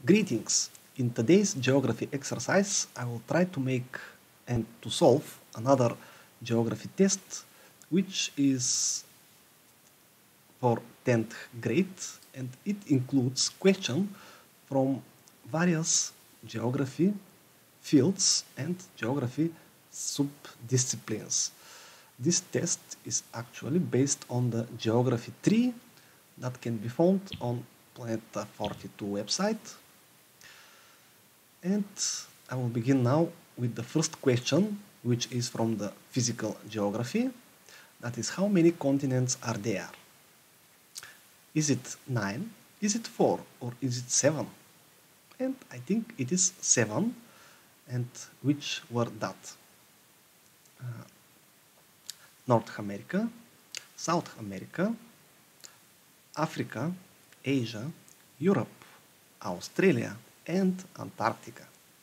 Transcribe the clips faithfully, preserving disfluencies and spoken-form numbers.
Greetings! In today's geography exercise, I will try to make and to solve another geography test, which is for tenth grade, and it includes questions from various geography fields and geography subdisciplines. This test is actually based on the Geography tree that can be found on Planet forty-two website. And I will begin now with the first question, which is from the physical geography. That is, how many continents are there? Is it nine? Is it four? Or is it seven? And I think it is seven. And which were that? Uh, North America, South America, Africa, Asia, Europe, Australia, and Antarctica.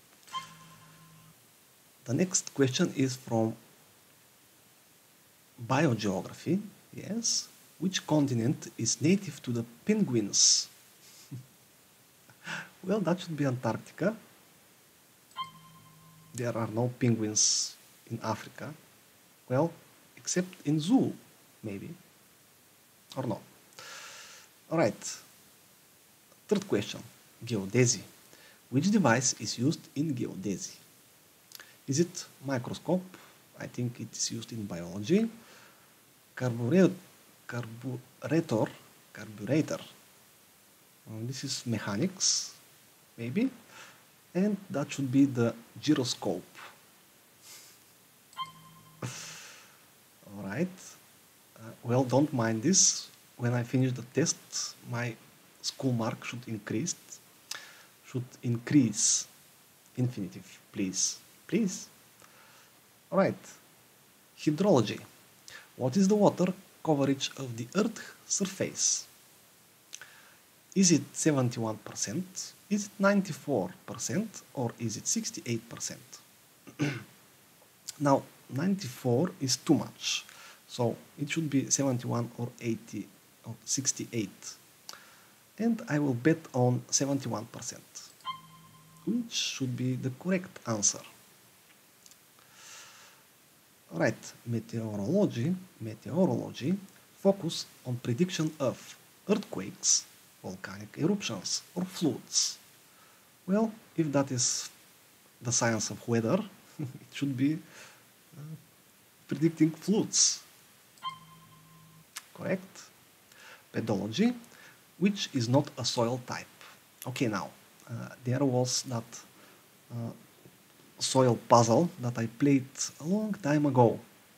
The next question is from biogeography. Yes. Which continent is native to the penguins? Well, that should be Antarctica. There are no penguins in Africa. Well, except in zoo, maybe. Or no. Alright. Third question. Geodesy. Which device is used in geodesy? Is it microscope? I think it is used in biology. Carburetor, carburetor, carburetor. Um, this is mechanics, maybe. And that should be the gyroscope. Alright. Uh, well, don't mind this. When I finish the test, my school mark should increase. Should increase. Infinitive, please. Please. Alright. Hydrology. What is the water coverage of the Earth's surface? Is it seventy-one percent? Is it ninety-four percent? Or is it sixty-eight percent? Now, ninety-four is too much. So it should be seventy-one or eighty or sixty-eight. And I will bet on seventy-one percent, which should be the correct answer. Alright, meteorology, meteorology focus on prediction of earthquakes, volcanic eruptions, or floods. Well, if that is the science of weather, it should be uh, predicting floods. Correct? Pedology, which is not a soil type. Okay, now, uh, there was that uh, soil puzzle that I played a long time ago.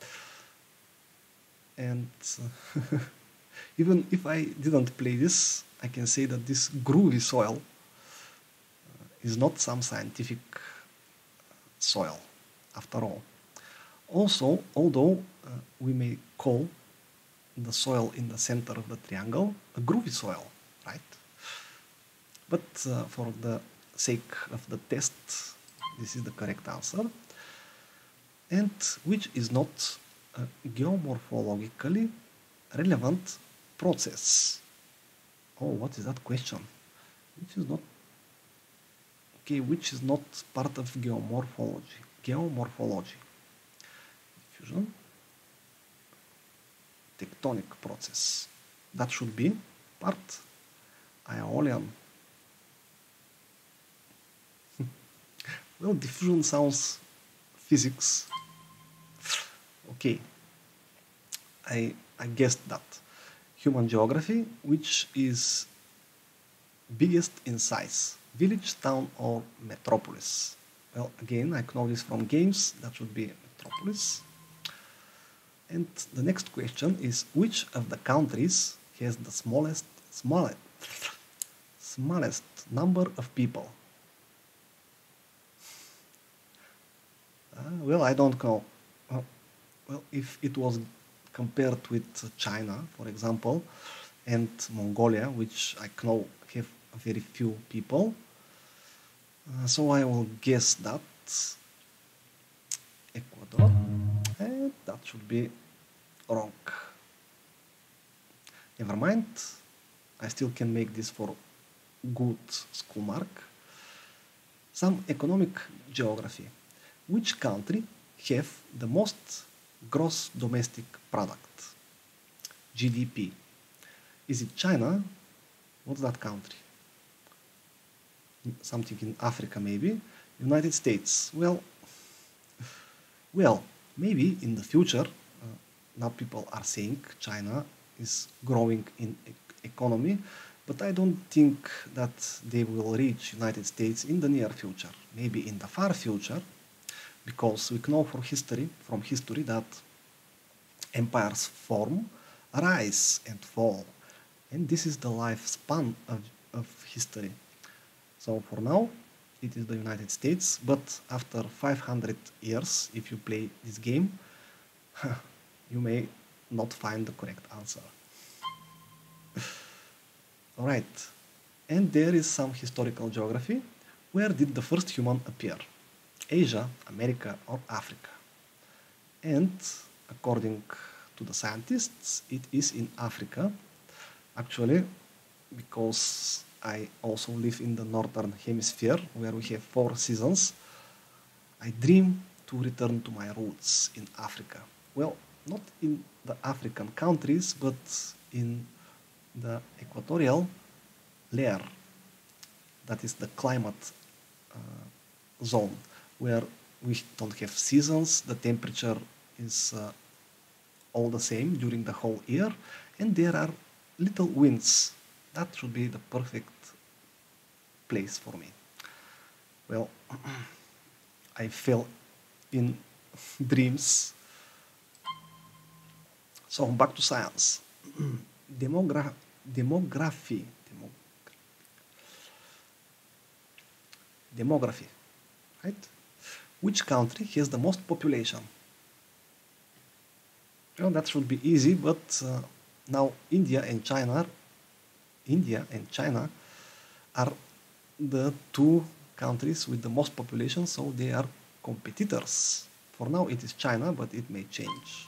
And uh, even if I didn't play this, I can say that this groovy soil uh, is not some scientific soil, after all. Also, although uh, we may call the soil in the center of the triangle a groovy soil, right? But uh, for the sake of the test, this is the correct answer. And which is not a geomorphologically relevant process. Oh, what is that question? Which is not... Okay, which is not part of geomorphology. Geomorphology. Diffusion. Tectonic process. That should be part Aeolian. Well, diffusion sounds physics. Okay. I, I guessed that. Human geography, which is biggest in size. Village, town, or metropolis. Well, again, I know this from games. That should be metropolis. And the next question is, which of the countries has the smallest, smallest, smallest number of people? Uh, well, I don't know. Uh, well, if it was compared with China, for example, and Mongolia, which I know have very few people, uh, so I will guess that Ecuador, and that should be wrong. Never mind, I still can make this for good school mark. Some economic geography. Which country have the most gross domestic product? G D P. Is it China? What's that country? Something in Africa maybe. United States. Well, well, maybe in the future, uh, now people are saying China is growing in e economy, but I don't think that they will reach United States in the near future. Maybe in the far future, because we know from history, from history that empires form, rise and fall, and this is the lifespan of, of history. So for now, it is the United States, but after five hundred years, if you play this game, you may not find the correct answer. Alright, and there is some historical geography. Where did the first human appear? Asia, America, or Africa? And according to the scientists, it is in Africa. Actually, because I also live in the northern hemisphere, where we have four seasons, I dream to return to my roots in Africa. Well, not in the African countries, but in the equatorial layer, that is the climate uh, zone, where we don't have seasons, the temperature is uh, all the same during the whole year, and there are little winds. That should be the perfect place for me. Well, I fell in dreams. So back to science. Demogra demography. Demo demography, right? Which country has the most population? Well, that should be easy, but uh, now India and China, India and China are the two countries with the most population, so they are competitors. For now it is China, but it may change.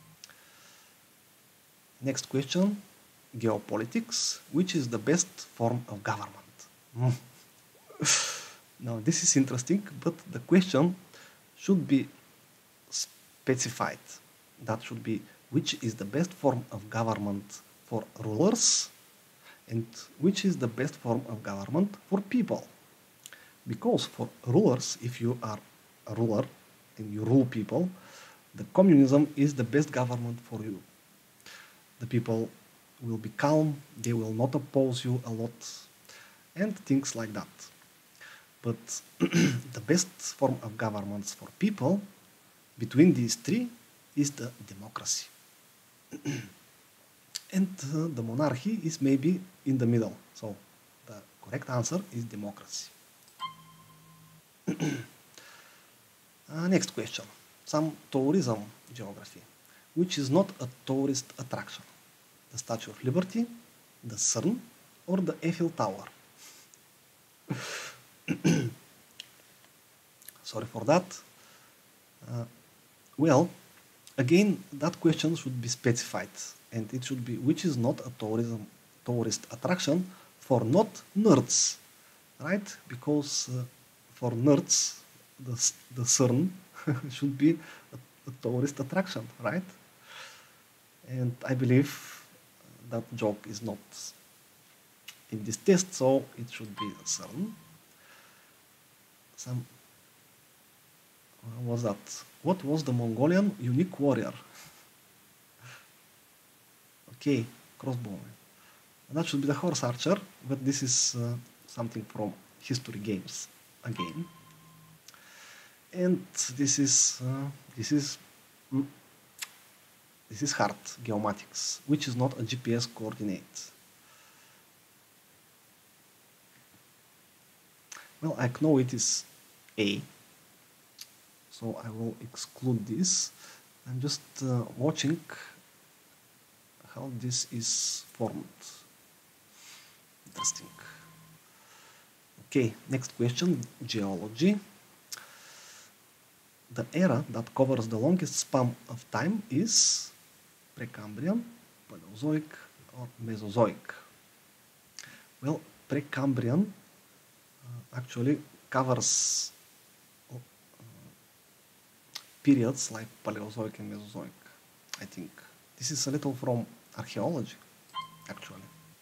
Next question, geopolitics. Which is the best form of government? Mm. Now this is interesting, but the question should be specified. That should be, which is the best form of government for rulers and which is the best form of government for people. Because for rulers, if you are a ruler and you rule people, the communism is the best government for you. The people will be calm, they will not oppose you a lot, and things like that. But the best form of governments for people, between these three, is the democracy. And uh, the monarchy is maybe in the middle. So the correct answer is democracy. uh, next question. Some tourism geography. Which is not a tourist attraction? The Statue of Liberty, the C E R N, or the Eiffel Tower? Sorry for that. Uh, well, again, that question should be specified, and it should be which is not a tourism tourist attraction for not nerds, right? Because uh, for nerds, the, the C E R N should be a, a tourist attraction, right? And I believe that joke is not in this test, so it should be a C E R N. Some what was that? What was the Mongolian unique warrior? Okay, crossbowman. That should be the horse archer, but this is uh, something from history games again. And this is uh, this is mm, this is hard geomatics, which is not a G P S coordinate. Well, I know it is A, so I will exclude this. I'm just uh, watching how this is formed. Interesting. Okay, next question, geology. The era that covers the longest span of time is Precambrian, Paleozoic, or Mesozoic. Well, Precambrian uh, actually covers uh, periods like Paleozoic and Mesozoic, I think. This is a little from archaeology, actually.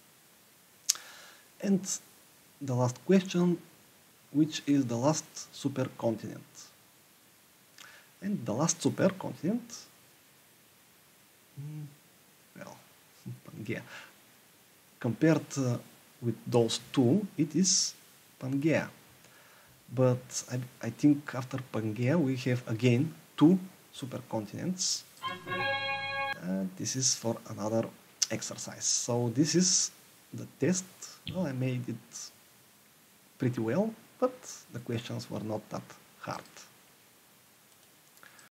And the last question, which is the last supercontinent? And the last supercontinent, mm, well, Pangaea. Compared uh, with those two, it is Pangaea. But I, I think after Pangaea we have again two supercontinents. Uh, this is for another exercise. So this is the test. Well, I made it pretty well, but the questions were not that hard.